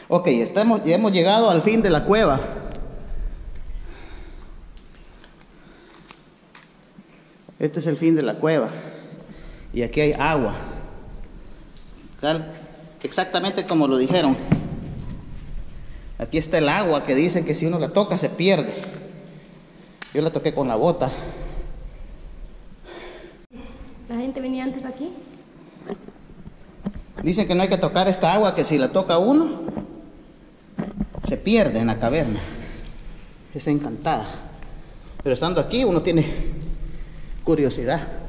Ok, ya hemos llegado al fin de la cueva. Este es el fin de la cueva. Y aquí hay agua. Exactamente como lo dijeron. Aquí está el agua que dicen que si uno la toca se pierde. Yo la toqué con la bota. ¿La gente venía antes aquí? Dicen que no hay que tocar esta agua, que si la toca uno, se pierde en la caverna. Es encantada. Pero estando aquí uno tiene curiosidad.